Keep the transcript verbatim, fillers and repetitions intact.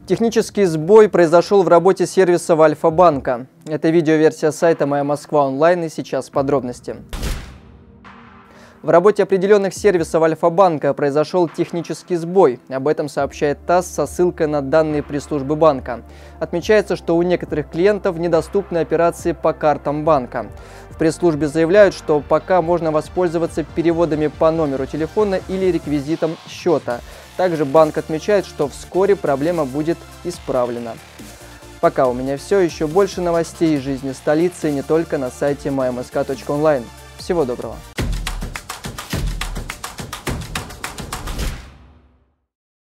Технический сбой произошел в работе сервиса Альфа-банка. Это видеоверсия сайта «Моя Москва онлайн» и сейчас подробности. В работе определенных сервисов Альфа-банка произошел технический сбой. Об этом сообщает ТАСС со ссылкой на данные пресс-службы банка. Отмечается, что у некоторых клиентов недоступны операции по картам банка. В пресс-службе заявляют, что пока можно воспользоваться переводами по номеру телефона или реквизитам счета. Также банк отмечает, что вскоре проблема будет исправлена. Пока у меня все. Еще больше новостей из жизни столицы не только на сайте моя москва точка онлайн. Всего доброго!